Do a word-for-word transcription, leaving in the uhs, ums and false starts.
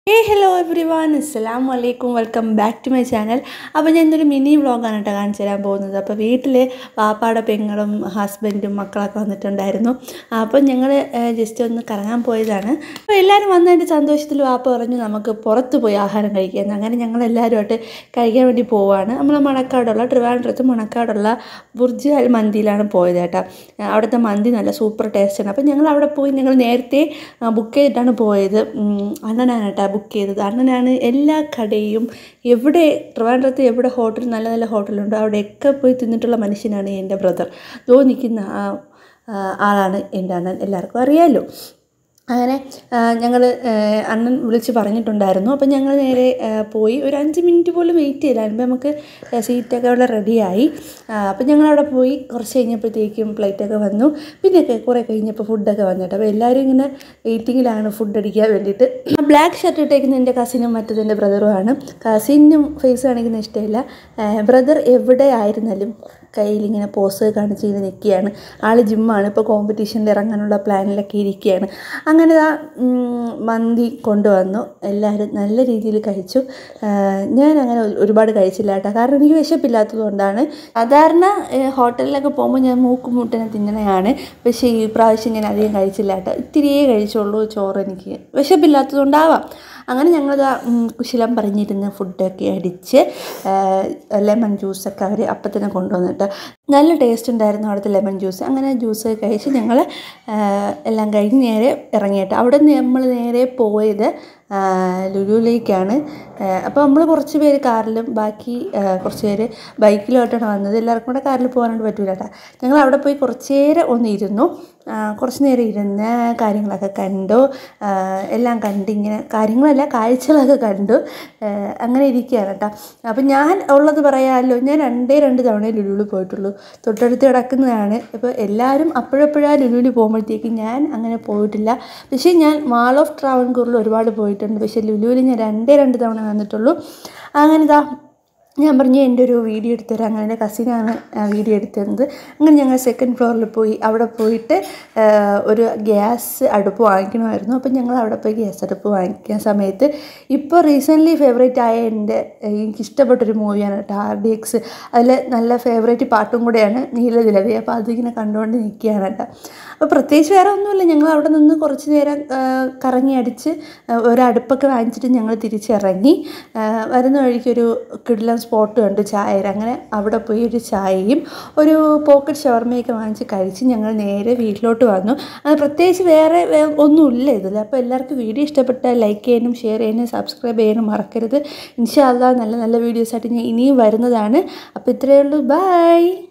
Hey hello everyone, Assalamu alaikum, welcome back to my channel. അപ്പോൾ ഞാൻ ഇന്നൊരു mini വ്ളോഗാണ് കേട്ടോ കാണിച്ചു തരാൻ പോകുന്നത്. അപ്പോൾ വീട്ടിൽ പാപ്പാടെ പെങ്ങളും ഹസ്ബൻഡും മക്കളൊക്കെ വന്നിട്ടുണ്ടായിരുന്നു. അപ്പോൾ ഞങ്ങൾ ജസ്റ്റ് ഒന്ന് കറങ്ങാൻ പോയതാണ്. അപ്പോൾ എല്ലാവരും വന്നതിൻ്റെ സന്തോഷത്തിൽ പാപ്പ പറഞ്ഞു നമുക്ക് പുറത്ത് പോയി ആഹാരം കഴിക്കാമെന്ന്. അങ്ങനെ ഞങ്ങൾ എല്ലാവരുമായിട്ട് കഴിക്കാൻ വേണ്ടി പോവുകയാണ്. നമ്മൾ മണക്കാടുള്ള ട്രിവാൻഡ്രത്ത് മണക്കാടുള്ള ബുർജ് അൽ മന്തിയിലാണ് പോയത് കേട്ടോ. അവിടുത്തെ മന്തി നല്ല സൂപ്പർ ടേസ്റ്റാണ്. അപ്പോൾ ഞങ്ങൾ അവിടെ പോയി ഞങ്ങൾ നേരത്തെ ബുക്ക് ചെയ്തിട്ടാണ് പോയത്. അണ്ണനാണ് കേട്ടോ ബുക്ക് ചെയ്തത്. അണ്ണനാണ് എല്ലാ കടയും എവിടെ ട്രിവാൻഡ്രത്ത് എവിടെ ഹോട്ടൽ നല്ല നല്ല ഹോട്ടലുണ്ടോ അവിടെയൊക്കെ പോയി തിന്നിട്ടുള്ള മനുഷ്യനാണ് എൻ്റെ ബ്രദർ. ദോ നിൽക്കുന്ന ആ ആളാണ് എൻ്റെ അണ്ണൻ, എല്ലാവർക്കും അറിയാമല്ലോ. അങ്ങനെ ഞങ്ങൾ അണ്ണൻ വിളിച്ച് പറഞ്ഞിട്ടുണ്ടായിരുന്നു. അപ്പം ഞങ്ങൾ നേരെ പോയി ഒരു അഞ്ച് മിനിറ്റ് പോലും വെയിറ്റ് ചെയ്തില്ലായിരുന്നു. നമുക്ക് സീറ്റൊക്കെ അവിടെ റെഡിയായി. അപ്പം ഞങ്ങളവിടെ പോയി കുറച്ച് കഴിഞ്ഞപ്പോഴത്തേക്കും ഫ്ലൈറ്റൊക്കെ വന്നു. പിന്നെയൊക്കെ കുറേ കഴിഞ്ഞപ്പോൾ ഫുഡൊക്കെ വന്നിട്ട് അപ്പോൾ എല്ലാവരും ഇങ്ങനെ വെയിറ്റിങ്ങിലാണ് ഫുഡ് അടിക്കാൻ വേണ്ടിയിട്ട്. ബ്ലാക്ക് ഷർട്ട് ഇട്ടേക്കുന്ന എൻ്റെ കസിനും മറ്റത് എൻ്റെ ബ്രദറുമാണ്. കസിനും ഫേസ് കാണിക്കുന്ന ഇഷ്ടമില്ല. ബ്രദർ എവിടെ ആയിരുന്നാലും കയ്യിലിങ്ങനെ പോസ് കാണിച്ച് ഇങ്ങനെ നിൽക്കുകയാണ്. ആൾ ജിമ്മാണ്, ഇപ്പോൾ കോമ്പറ്റീഷനിൽ ഇറങ്ങാനുള്ള പ്ലാനിലൊക്കെ ഇരിക്കുകയാണ്. അങ്ങനെ ആ മന്തി കൊണ്ടുവന്നു. എല്ലാവരും നല്ല രീതിയിൽ കഴിച്ചു. ഞാൻ അങ്ങനെ ഒരുപാട് കഴിച്ചില്ല കേട്ടോ, കാരണം എനിക്ക് വിശപ്പില്ലാത്തത് കൊണ്ടാണ്. സാധാരണ ഹോട്ടലിലൊക്കെ പോകുമ്പോൾ ഞാൻ മൂക്കും മുട്ടനെ തിന്നണയാണ്. പക്ഷേ ഈ പ്രാവശ്യം ഞാൻ അധികം കഴിച്ചില്ല കേട്ടോ, ഇത്തിരിയേ കഴിച്ചുള്ളൂ. ചോറ് എനിക്ക് വിശപ്പില്ലാത്തത് കൊണ്ടാവാം. അങ്ങനെ ഞങ്ങൾ കുശലം പറഞ്ഞിരുന്ന് ഫുഡൊക്കെ അടിച്ച് ലെമൺ ജ്യൂസൊക്കെ അവർ അപ്പം തന്നെ കൊണ്ടുവന്നിട്ട് നല്ല ടേസ്റ്റ് ഉണ്ടായിരുന്നു അവിടുത്തെ ലെമൺ ജ്യൂസ്. അങ്ങനെ ജ്യൂസ് കഴിച്ച് ഞങ്ങൾ എല്ലാം കഴിഞ്ഞ് നേരെ ഇറങ്ങിയിട്ട് അവിടെ നിന്ന് നമ്മൾ നേരെ പോയത് ലുലുവിലേക്കാണ്. അപ്പോൾ നമ്മൾ കുറച്ച് പേര് കാറിലും ബാക്കി കുറച്ച് പേര് ബൈക്കിലോട്ടാണ് വന്നത്. എല്ലാവർക്കും കൂടെ കാറിൽ പോകാനായിട്ട് പറ്റില്ല കേട്ടോ. ഞങ്ങൾ അവിടെ പോയി കുറച്ച് നേരം ഒന്ന് ഇരുന്നു. കുറച്ച് നേരം ഇരുന്ന് കാര്യങ്ങളൊക്കെ കണ്ടു. എല്ലാം കണ്ടിങ്ങനെ കാര്യങ്ങളല്ല കാഴ്ചകളൊക്കെ കണ്ടു. അങ്ങനെ ഇരിക്കുകയാണ് കേട്ടോ. അപ്പം ഞാൻ ഉള്ളത് പറയാമല്ലോ, ഞാൻ രണ്ടേ രണ്ട് തവണ ലുലുവിൽ പോയിട്ടുള്ളൂ. തൊട്ടടുത്ത് കിടക്കുന്നതാണ്. ഇപ്പോൾ എല്ലാവരും അപ്പോഴപ്പോഴാണ് ലുലുവിൽ പോകുമ്പോഴത്തേക്കും ഞാൻ അങ്ങനെ പോയിട്ടില്ല. പക്ഷേ ഞാൻ മാൾ ഓഫ് ട്രാവൻകൂറിൽ ഒരുപാട് പോയിട്ടുണ്ട്. പക്ഷേ ലുലുവിൽ ഞാൻ രണ്ടേ രണ്ട് തവണ വന്നിട്ടുള്ളൂ. അങ്ങനെ ഇതാ ഞാൻ പറഞ്ഞു എൻ്റെ ഒരു വീഡിയോ എടുത്തുതരാം. അങ്ങനെ എൻ്റെ കസിനാണ് വീഡിയോ എടുത്തത്. അങ്ങനെ ഞങ്ങൾ സെക്കൻഡ് ഫ്ലോറിൽ പോയി. അവിടെ പോയിട്ട് ഒരു ഗ്യാസ് അടുപ്പ് വാങ്ങിക്കണമായിരുന്നു. അപ്പം ഞങ്ങൾ അവിടെ പോയി ഗ്യാസ് അടുപ്പ് വാങ്ങിക്കുന്ന സമയത്ത് ഇപ്പോൾ റീസെൻ്റ്ലി ഫേവറേറ്റ് ആയ എൻ്റെ എനിക്കിഷ്ടപ്പെട്ടൊരു മൂവിയാണ് കേട്ടോ ആർ ഡി എക്സ്. അതിൽ നല്ല ഫേവറേറ്റ് പാട്ടും കൂടെയാണ് നീലനിലവേ. അപ്പോൾ അതിങ്ങനെ കണ്ടുകൊണ്ട് നിൽക്കുകയാണ് കേട്ടോ. അപ്പോൾ പ്രത്യേകിച്ച് വേറെ ഒന്നുമില്ല, ഞങ്ങൾ അവിടെ നിന്ന് കുറച്ച് നേരം കറങ്ങി അടിച്ച് ഒരടുപ്പൊക്കെ വാങ്ങിച്ചിട്ട് ഞങ്ങൾ തിരിച്ചിറങ്ങി. വരുന്ന വഴിക്കൊരു കിടിലൻ സ്പോട്ട് കണ്ടു ചായയുടെ. അങ്ങനെ അവിടെ പോയി ഒരു ചായയും ഒരു പോക്കറ്റ് ഷവർമയൊക്കെ വാങ്ങിച്ച് കഴിച്ച് ഞങ്ങൾ നേരെ വീട്ടിലോട്ട് വന്നു. അത് പ്രത്യേകിച്ച് വേറെ ഒന്നുമില്ല ഇതിൽ. അപ്പോൾ എല്ലാവർക്കും വീഡിയോ ഇഷ്ടപ്പെട്ടാൽ ലൈക്ക് ചെയ്യാനും ഷെയർ ചെയ്യാനും സബ്സ്ക്രൈബ് ചെയ്യാനും മറക്കരുത്. ഇൻഷാ അല്ലാഹ് നല്ല നല്ല വീഡിയോസായിട്ട് ഞാൻ ഇനിയും വരുന്നതാണ്. അപ്പോൾ ഇത്രയേ ഉള്ളൂ. ബൈ.